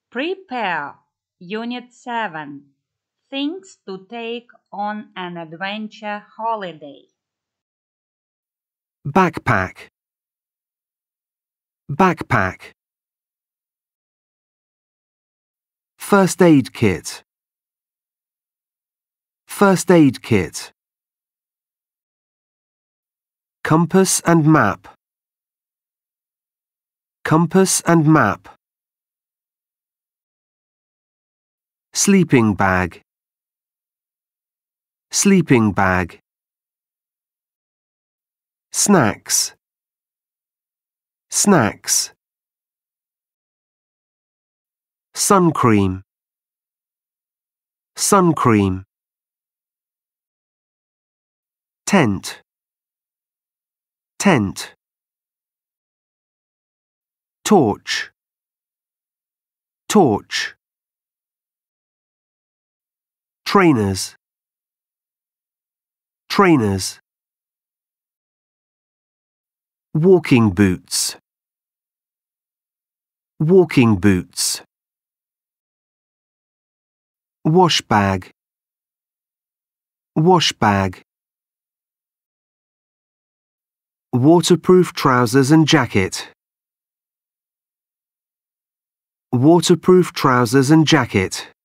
Prepare, Unit 7. Things to take on an adventure holiday. Backpack. Backpack. First aid kit. First aid kit. Compass and map. Compass and map. Sleeping bag. Sleeping bag. Snacks. Snacks. Sun cream. Sun cream. Tent. Tent. Torch. Torch. Trainers. Trainers. Walking boots. Walking boots. Wash bag. Wash bag. Waterproof trousers and jacket. Waterproof trousers and jacket.